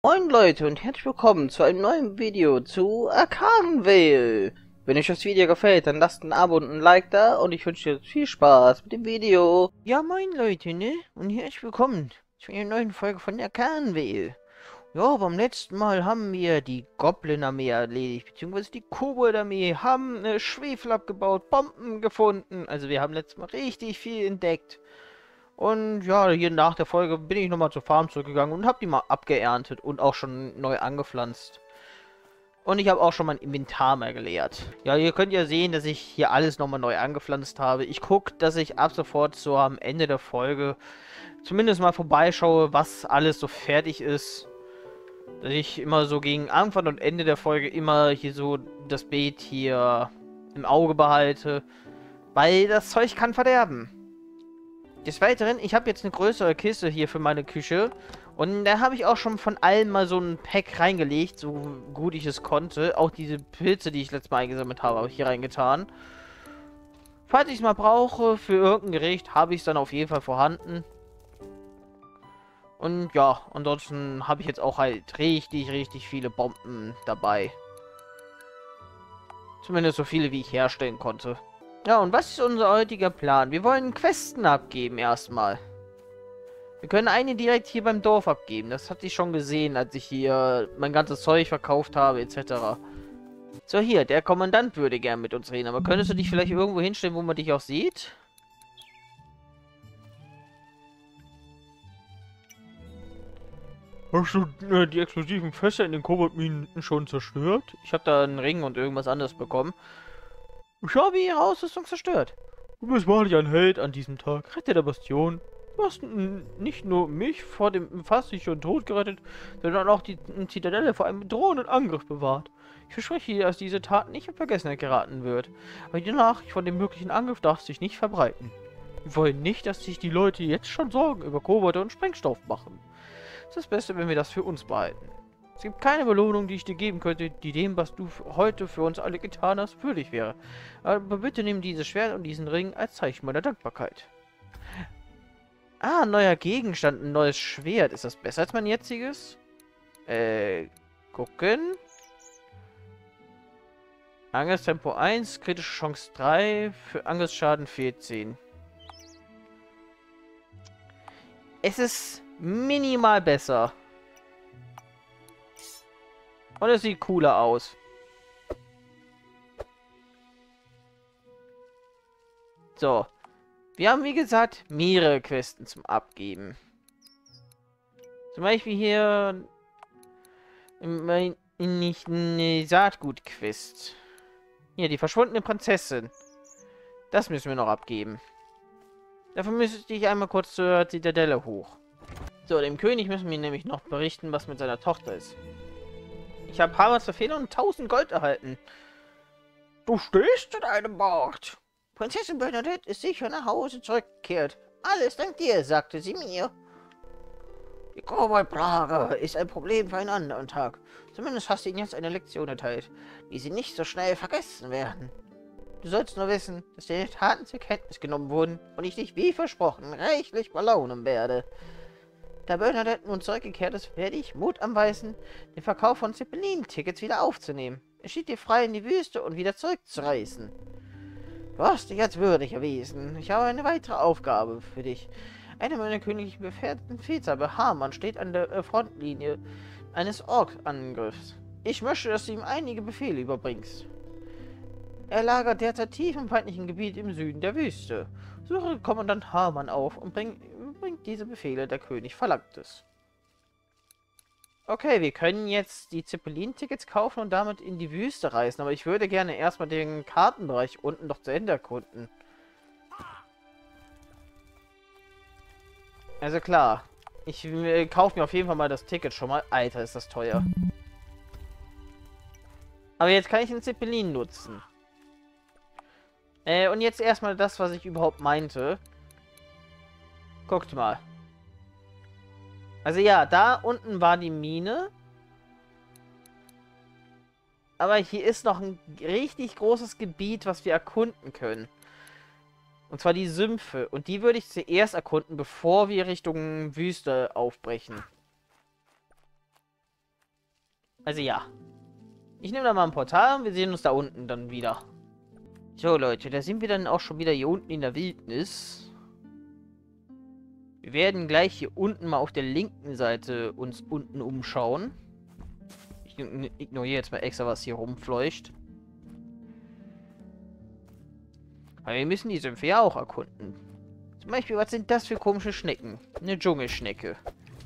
Moin Leute und herzlich willkommen zu einem neuen Video zu Arcadenvale. Wenn euch das Video gefällt, dann lasst ein Abo und ein Like da und ich wünsche euch viel Spaß mit dem Video. Ja moin Leute, ne? Und herzlich willkommen zu einer neuen Folge von Arcadenvale. Ja, beim letzten Mal haben wir die Goblin-Armee erledigt, beziehungsweise die Kobold-Armee, haben Schwefel abgebaut, Bomben gefunden. Also wir haben letztes Mal richtig viel entdeckt. Und ja, hier nach der Folge bin ich nochmal zur Farm zurückgegangen und habe die mal abgeerntet und auch schon neu angepflanzt. Und ich habe auch schon mein Inventar mal geleert. Ja, ihr könnt ja sehen, dass ich hier alles nochmal neu angepflanzt habe. Ich gucke, dass ich ab sofort so am Ende der Folge zumindest mal vorbeischaue, was alles so fertig ist. Dass ich immer so gegen Anfang und Ende der Folge immer hier so das Beet hier im Auge behalte. Weil das Zeug kann verderben. Des Weiteren, ich habe jetzt eine größere Kiste hier für meine Küche. Und da habe ich auch schon von allem mal so ein Pack reingelegt, so gut ich es konnte. Auch diese Pilze, die ich letztes Mal eingesammelt habe ich hier reingetan. Falls ich es mal brauche für irgendein Gericht, habe ich es dann auf jeden Fall vorhanden. Und ja, ansonsten habe ich jetzt auch halt richtig viele Bomben dabei. Zumindest so viele, wie ich herstellen konnte. Ja, und was ist unser heutiger Plan? Wir wollen Questen abgeben erstmal. Wir können eine direkt hier beim Dorf abgeben. Das hatte ich schon gesehen, als ich hier mein ganzes Zeug verkauft habe, etc. So, hier, der Kommandant würde gern mit uns reden. Aber könntest du dich vielleicht irgendwo hinstellen, wo man dich auch sieht? Hast du die explosiven Fässer in den Koboldminen schon zerstört? Ich habe da einen Ring und irgendwas anderes bekommen. Ich habe ihre Ausrüstung zerstört. Du bist wahrlich ein Held an diesem Tag. Retter der Bastion. Du hast nicht nur mich vor dem fast sicheren Tod gerettet, sondern auch die Zitadelle vor einem drohenden Angriff bewahrt. Ich verspreche dir, dass diese Tat nicht in Vergessenheit geraten wird. Aber die Nachricht von dem möglichen Angriff darf sich nicht verbreiten. Wir wollen nicht, dass sich die Leute jetzt schon Sorgen über Kobolde und Sprengstoff machen. Es ist das Beste, wenn wir das für uns behalten. Es gibt keine Belohnung, die ich dir geben könnte, die dem, was du heute für uns alle getan hast, würdig wäre. Aber bitte nimm dieses Schwert und diesen Ring als Zeichen meiner Dankbarkeit. Ah, ein neuer Gegenstand, ein neues Schwert. Ist das besser als mein jetziges? Gucken. Angriffstempo 1, kritische Chance 3, für Angriffsschaden 14. Es ist minimal besser. Und es sieht cooler aus. So. Wir haben, wie gesagt, mehrere Questen zum Abgeben. Zum Beispiel hier nicht eine Saatgut-Quest. Hier, die verschwundene Prinzessin. Das müssen wir noch abgeben. Dafür müsste ich einmal kurz zur Zitadelle hoch. So, dem König müssen wir nämlich noch berichten, was mit seiner Tochter ist. Ich habe Hamas Befehl und 1000 Gold erhalten. Du stehst in einem Wort. Prinzessin Bernadette ist sicher nach Hause zurückgekehrt. Alles dank dir, sagte sie mir. Die Koboldplage ist ein Problem für einen anderen Tag. Zumindest hast du ihnen jetzt eine Lektion erteilt, die sie nicht so schnell vergessen werden. Du sollst nur wissen, dass deine Taten zur Kenntnis genommen wurden und ich dich wie versprochen reichlich belohnen werde. Da Bernadette nun zurückgekehrt ist, werde ich Mut anweisen, den Verkauf von Zeppelin-Tickets wieder aufzunehmen. Es steht dir frei, in die Wüste und wieder zurückzureisen. Du hast dich als würdig erwiesen. Ich habe eine weitere Aufgabe für dich. Einer meiner königlichen Befehlshaber, Hamann, steht an der Frontlinie eines Ork-Angriffs. Ich möchte, dass du ihm einige Befehle überbringst. Er lagert derzeit tief im feindlichen Gebiet im Süden der Wüste. Suche Kommandant Hamann auf und bringt diese Befehle, der König verlangt es. Okay, wir können jetzt die Zeppelin-Tickets kaufen und damit in die Wüste reisen, aber ich würde gerne erstmal den Kartenbereich unten noch zu Ende erkunden. Also klar, ich kaufe mir auf jeden Fall mal das Ticket schon mal. Alter, ist das teuer. Aber jetzt kann ich den Zeppelin nutzen. Und jetzt erstmal das, was ich überhaupt meinte. Guckt mal. Also ja, da unten war die Mine. Aber hier ist noch ein richtig großes Gebiet, was wir erkunden können. Und zwar die Sümpfe. Und die würde ich zuerst erkunden, bevor wir Richtung Wüste aufbrechen. Also ja. Ich nehme da mal ein Portal und wir sehen uns da unten dann wieder. So, Leute, da sind wir dann auch schon wieder hier unten in der Wildnis. Wir werden gleich hier unten mal auf der linken Seite uns unten umschauen. Ich ignoriere jetzt mal extra, was hier rumfleucht. Aber wir müssen die Sümpfe ja auch erkunden. Zum Beispiel, was sind das für komische Schnecken? Eine Dschungelschnecke.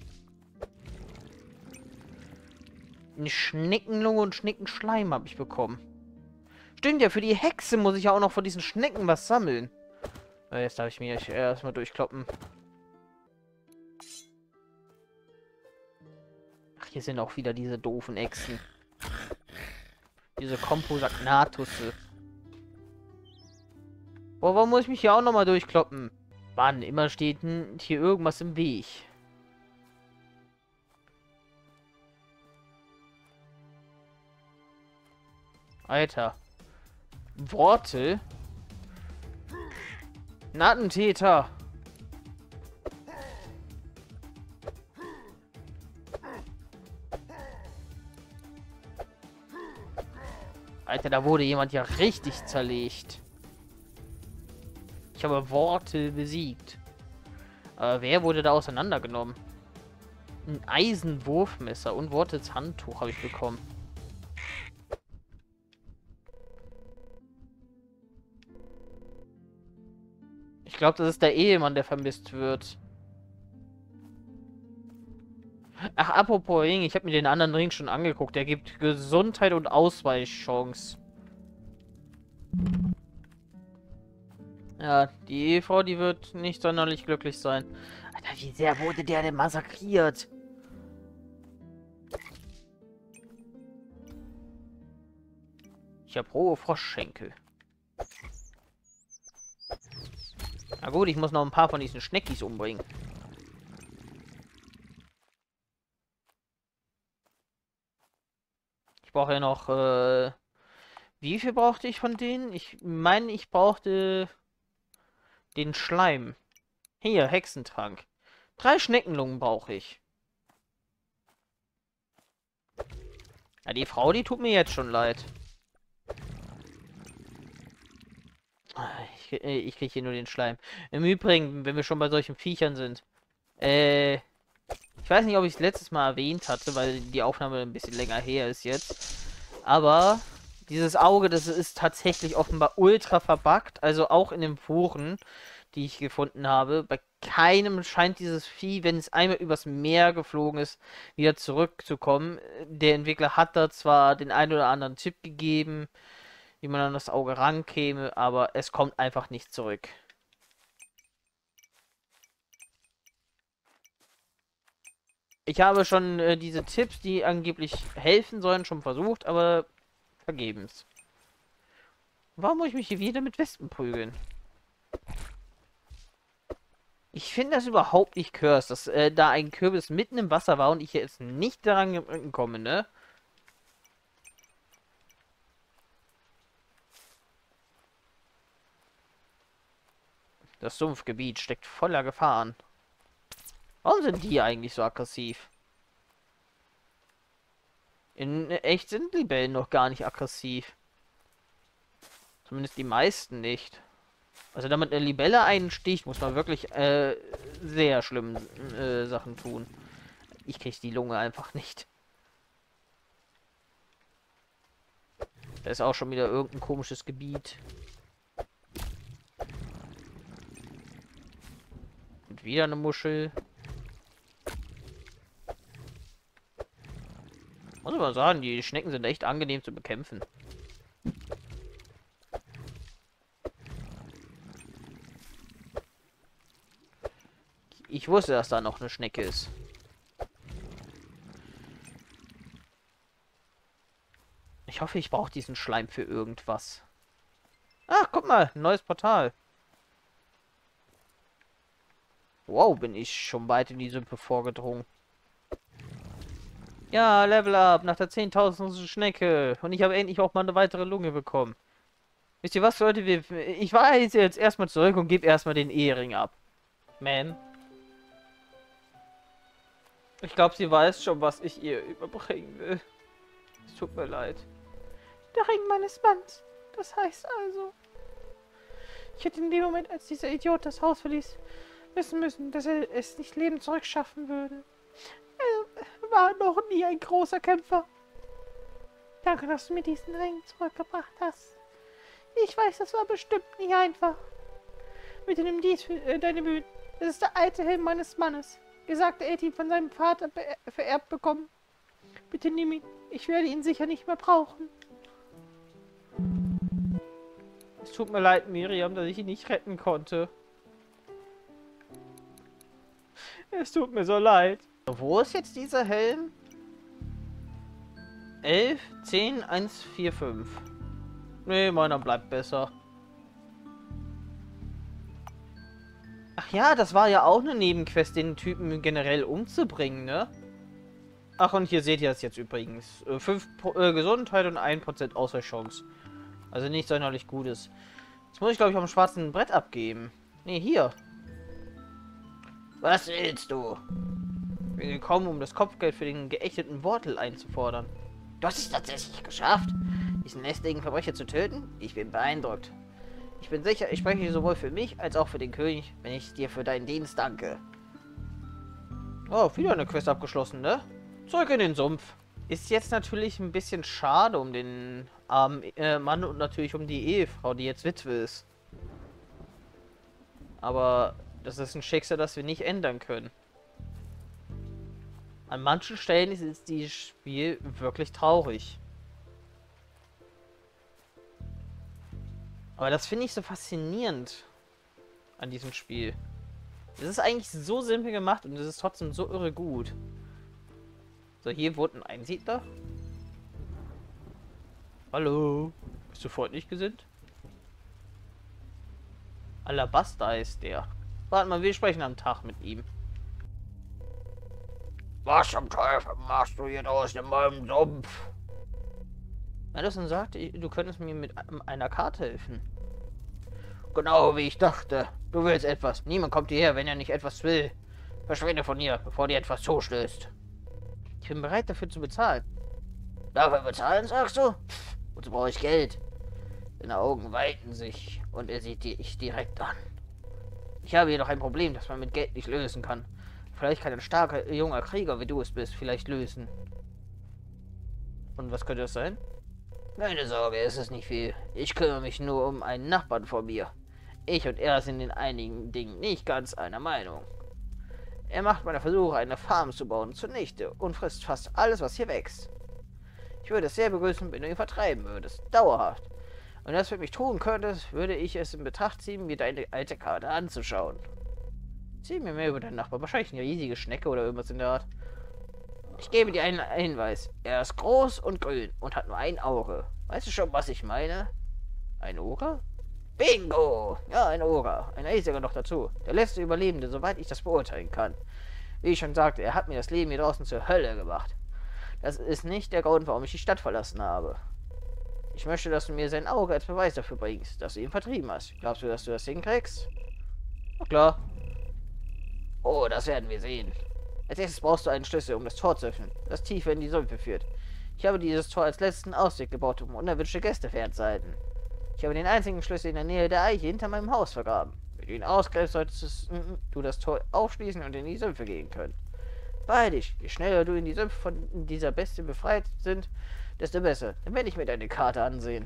Eine Schneckenlunge und Schneckenschleim habe ich bekommen. Stimmt ja, für die Hexe muss ich ja auch noch von diesen Schnecken was sammeln. Jetzt darf ich mir erstmal durchkloppen. Ach, hier sind auch wieder diese doofen Echsen. Diese Komposagnatusse. Boah, warum muss ich mich hier auch nochmal durchkloppen? Mann, immer steht hier irgendwas im Weg. Alter. Worte? Ein Attentäter. Alter, da wurde jemand ja richtig zerlegt. Ich habe Worte besiegt. Aber wer wurde da auseinandergenommen? Ein Eisenwurfmesser und Wortes Handtuch habe ich bekommen. Ich glaube, das ist der Ehemann, der vermisst wird. Ach, apropos Ring, ich habe mir den anderen Ring schon angeguckt. Der gibt Gesundheit und Ausweichchance. Ja, die Ehefrau, die wird nicht sonderlich glücklich sein. Alter, wie sehr wurde der denn massakriert? Ich habe rohe Froschschenkel. Na gut, ich muss noch ein paar von diesen Schneckis umbringen. Ich brauche ja noch, wie viel brauchte ich von denen? Ich meine, ich brauchte den Schleim. Hier, Hexentrank. 3 Schneckenlungen brauche ich. Ja, die Frau, die tut mir jetzt schon leid. Ich kriege hier nur den Schleim. Im Übrigen, wenn wir schon bei solchen Viechern sind. Ich weiß nicht, ob ich es letztes Mal erwähnt hatte, weil die Aufnahme ein bisschen länger her ist jetzt. Aber dieses Auge, das ist tatsächlich offenbar ultra verbuggt. Also auch in den Foren, die ich gefunden habe. Bei keinem scheint dieses Vieh, wenn es einmal übers Meer geflogen ist, wieder zurückzukommen. Der Entwickler hat da zwar den einen oder anderen Tipp gegeben, wie man an das Auge rankäme, aber es kommt einfach nicht zurück. Ich habe schon diese Tipps, die angeblich helfen sollen, schon versucht, aber vergebens. Warum muss ich mich hier wieder mit Wespen prügeln? Ich finde das überhaupt nicht cursed, dass da ein Kürbis mitten im Wasser war und ich jetzt nicht daran komme, ne? Das Sumpfgebiet steckt voller Gefahren. Warum sind die eigentlich so aggressiv? In echt sind Libellen noch gar nicht aggressiv. Zumindest die meisten nicht. Also damit eine Libelle einen sticht, muss man wirklich sehr schlimme Sachen tun. Ich krieg die Lunge einfach nicht. Da ist auch schon wieder irgendein komisches Gebiet. Und wieder eine Muschel. Muss man sagen, die Schnecken sind echt angenehm zu bekämpfen. Ich wusste, dass da noch eine Schnecke ist. Ich hoffe, ich brauche diesen Schleim für irgendwas. Ach, guck mal, ein neues Portal. Wow, bin ich schon weit in die Sümpfe vorgedrungen. Ja, Level Up nach der 10.000. Schnecke. Und ich habe endlich auch mal eine weitere Lunge bekommen. Wisst ihr was, Leute? Ich weiß jetzt erstmal zurück und gebe erstmal den Ehering ab. Man. Ich glaube, sie weiß schon, was ich ihr überbringen will. Es tut mir leid. Der Ring meines Manns. Das heißt also... Ich hätte in dem Moment, als dieser Idiot das Haus verließ, wissen müssen, dass er es nicht lebend zurückschaffen würde. Er war noch nie ein großer Kämpfer. Danke, dass du mir diesen Ring zurückgebracht hast. Ich weiß, das war bestimmt nicht einfach. Bitte nimm dies für deine Mühen. Das ist der alte Helm meines Mannes. Gesagt, er hätte ihn von seinem Vater vererbt bekommen. Bitte nimm ihn. Ich werde ihn sicher nicht mehr brauchen. Es tut mir leid, Miriam, dass ich ihn nicht retten konnte. Es tut mir so leid. Wo ist jetzt dieser Helm? 11, 10, 1, 4, 5. Nee, meiner bleibt besser. Ach ja, das war ja auch eine Nebenquest, den Typen generell umzubringen, ne? Ach, und hier seht ihr es jetzt übrigens. 5 Gesundheit und 1% Ausweichchance. Also nicht sonderlich Gutes. Jetzt muss ich, glaube ich, am schwarzen Brett abgeben. Ne, hier. Was willst du? Ich bin gekommen, um das Kopfgeld für den geächteten Wortel einzufordern. Du hast es tatsächlich geschafft, diesen lästigen Verbrecher zu töten? Ich bin beeindruckt. Ich bin sicher, ich spreche sowohl für mich als auch für den König, wenn ich dir für deinen Dienst danke. Oh, wieder eine Quest abgeschlossen, ne? Zurück in den Sumpf. Ist jetzt natürlich ein bisschen schade um den armen Mann und natürlich um die Ehefrau, die jetzt Witwe ist. Aber das ist ein Schicksal, das wir nicht ändern können. An manchen Stellen ist dieses Spiel wirklich traurig. Aber das finde ich so faszinierend an diesem Spiel. Es ist eigentlich so simpel gemacht und es ist trotzdem so irre gut. So, hier wurde ein Einsiedler. Hallo. Bist du freundlich gesinnt? Alabaster ist der. Warte mal, wir sprechen am Tag mit ihm. Was zum Teufel machst du hier draußen in meinem Sumpf? Madison sagte, du könntest mir mit einer Karte helfen. Genau wie ich dachte. Du willst etwas. Niemand kommt hierher, wenn er nicht etwas will. Verschwinde von hier, bevor dir etwas zustößt. Ich bin bereit, dafür zu bezahlen. Dafür bezahlen, sagst du? Pff, wozu brauche ich Geld? Seine Augen weiten sich und er sieht dich direkt an. Ich habe jedoch ein Problem, das man mit Geld nicht lösen kann. Vielleicht kann ein starker, junger Krieger, wie du es bist, vielleicht lösen. Und was könnte das sein? Keine Sorge, es ist nicht viel. Ich kümmere mich nur um einen Nachbarn von mir. Ich und er sind in einigen Dingen nicht ganz einer Meinung. Er macht meine Versuche, eine Farm zu bauen, zunichte und frisst fast alles, was hier wächst. Ich würde es sehr begrüßen, wenn du ihn vertreiben würdest. Dauerhaft. Und das für mich tun könntest, würde ich es in Betracht ziehen, mir deine alte Karte anzuschauen. Zieh mir mehr über deinen Nachbarn. Wahrscheinlich eine riesige Schnecke oder irgendwas in der Art. Ich gebe dir einen Hinweis. Er ist groß und grün und hat nur ein Auge. Weißt du schon, was ich meine? Ein Oger? Bingo! Ja, ein Oger. Ein riesiger noch dazu. Der letzte Überlebende, soweit ich das beurteilen kann. Wie ich schon sagte, er hat mir das Leben hier draußen zur Hölle gemacht. Das ist nicht der Grund, warum ich die Stadt verlassen habe. Ich möchte, dass du mir sein Auge als Beweis dafür bringst, dass du ihn vertrieben hast. Glaubst du, dass du das hinkriegst? Na klar. Oh, das werden wir sehen. Als erstes brauchst du einen Schlüssel, um das Tor zu öffnen, das tiefer in die Sümpfe führt. Ich habe dieses Tor als letzten Ausweg gebaut, um unerwünschte Gäste fernzuhalten. Ich habe den einzigen Schlüssel in der Nähe der Eiche hinter meinem Haus vergraben. Wenn du ihn ausgräbst, solltest du das Tor aufschließen und in die Sümpfe gehen können. Beeil dich. Je schneller du in die Sümpfe von dieser Bestie befreit sind, desto besser. Dann werde ich mir deine Karte ansehen.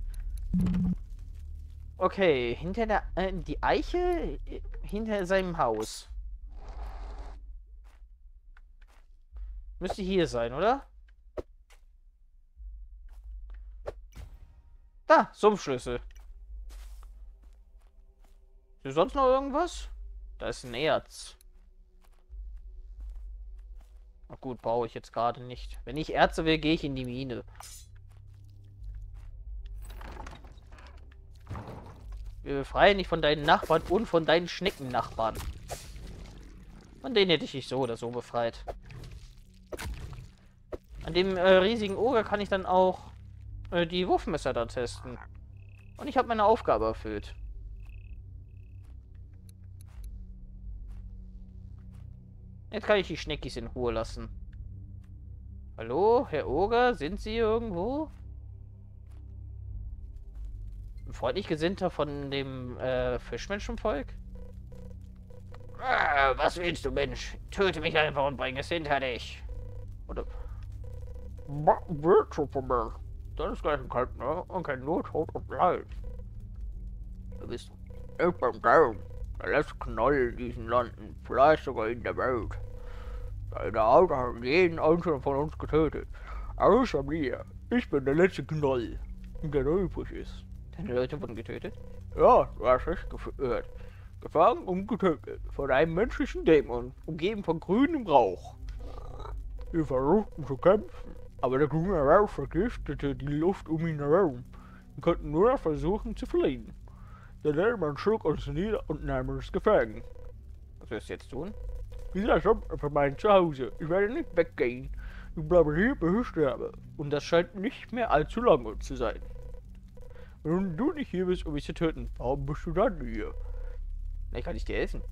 Okay, hinter der die Eiche hinter seinem Haus. Müsste hier sein, oder? Da, Sumpfschlüssel. Ist hier sonst noch irgendwas? Da ist ein Erz. Na gut, brauche ich jetzt gerade nicht. Wenn ich Erze will, gehe ich in die Mine. Wir befreien dich von deinen Nachbarn und von deinen Schneckennachbarn. Von denen hätte ich dich so oder so befreit. An dem riesigen Oger kann ich dann auch die Wurfmesser da testen. Und ich habe meine Aufgabe erfüllt. Jetzt kann ich die Schneckis in Ruhe lassen. Hallo, Herr Oger, sind Sie irgendwo? Ein freundlich Gesinnter von dem Fischmenschenvolk? Was willst du, Mensch? Töte mich einfach und bring es hinter dich. Oder... Was willst du von mir? Das ist gleich ein Kaltner und kein Not, Tod und Leid. Wer bist du? Ich bin Down, der letzte Knoll in diesen Landen, vielleicht sogar in der Welt. Deine Augen haben jeden einzelnen von uns getötet. Außer mir. Ich bin der letzte Knoll, der noch übrig ist. Deine Leute wurden getötet? Ja, du hast recht gehört. Gefangen und getötet von einem menschlichen Dämon, umgeben von grünem Rauch. Wir versuchten zu kämpfen, aber der grüne Rauch vergiftete die Luft um ihn herum. Wir konnten nur noch versuchen zu fliehen. Der Dämon schlug uns nieder und nahm uns gefangen. Was wirst du jetzt tun? Dieser Job für mein Zuhause. Ich werde nicht weggehen. Ich bleibe hier, bis ich sterbe. Und das scheint nicht mehr allzu lange zu sein. Wenn du nicht hier bist, um mich zu töten, warum bist du dann hier? Ich kann nicht dir helfen.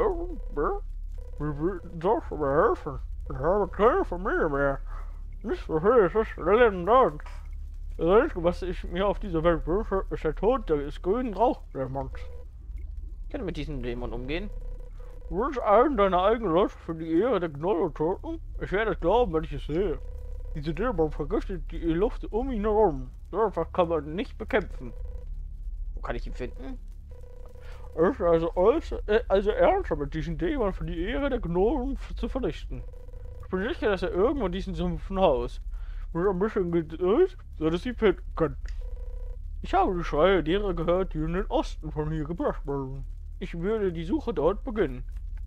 Wie sollst du mir helfen? Ich habe keine Familie mehr. Nicht so viel, es ist Legendant. Das Einzige, was ich mir auf dieser Welt wünsche, ist der Tod des grünen Rauchdämons. Ich kann mit diesem Dämon umgehen. Du willst einen deiner eigenen Leute für die Ehre der Gnolle töten? Ich werde es glauben, wenn ich es sehe. Diese Dämon vergiftet die Luft um ihn herum. So einfach kann man nicht bekämpfen. Wo kann ich ihn finden? Es ist also ernsthaft mit diesem Dämon für die Ehre der Gnolen zu vernichten. Ich bin sicher, dass er irgendwo in diesem Sumpfen haust. Mit ein bisschen Geduld, so dass sie finden können. Ich habe die Schreie derer gehört, die in den Osten von hier gebracht wurden. Ich würde die Suche dort beginnen.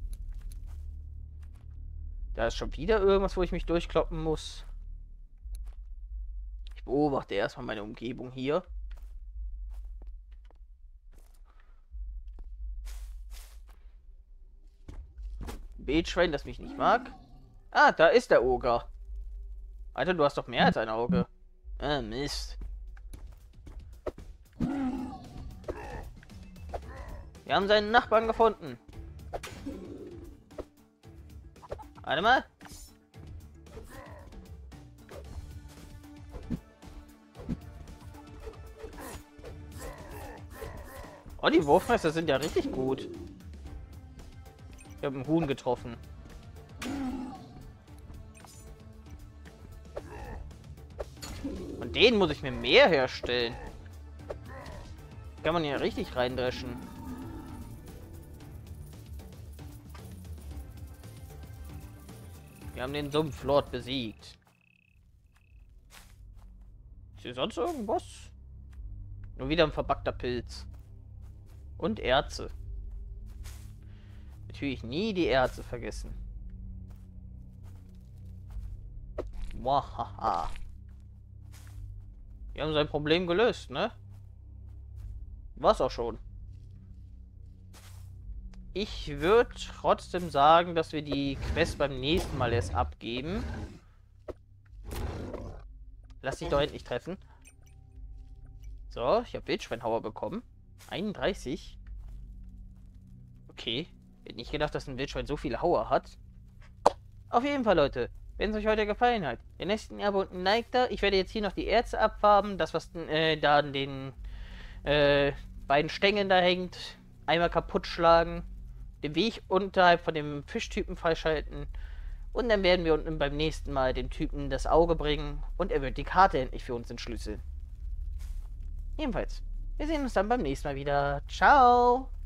Da ist schon wieder irgendwas, wo ich mich durchkloppen muss. Ich beobachte erstmal meine Umgebung hier. Wildschwein, das mich nicht mag. Ah, da ist der Oger. Alter, du hast doch mehr als ein Auge. Ah, Mist. Wir haben seinen Nachbarn gefunden. Warte mal. Oh, die Wurfmesser sind ja richtig gut. Ich habe einen Huhn getroffen. Und den muss ich mir mehr herstellen. Kann man ja richtig reindreschen. Wir haben den Sumpflord besiegt. Ist hier sonst irgendwas? Nur wieder ein verpackter Pilz. Und Erze. Natürlich nie die Erze vergessen. Wahaha. Wir haben sein Problem gelöst, ne? War's auch schon. Ich würde trotzdem sagen, dass wir die Quest beim nächsten Mal erst abgeben. Lass dich doch endlich treffen. So, ich habe Wildschweinhauer bekommen. 31. Okay. Hätte nicht gedacht, dass ein Wildschwein so viele Hauer hat. Auf jeden Fall, Leute. Wenn es euch heute gefallen hat, den nächsten Abo und ein Like da. Ich werde jetzt hier noch die Erze abfarben. Das, was da an den beiden Stängeln da hängt, einmal kaputt schlagen. Den Weg unterhalb von dem Fischtypen freischalten. Und dann werden wir unten beim nächsten Mal dem Typen das Auge bringen. Und er wird die Karte endlich für uns entschlüsseln. Jedenfalls, wir sehen uns dann beim nächsten Mal wieder. Ciao!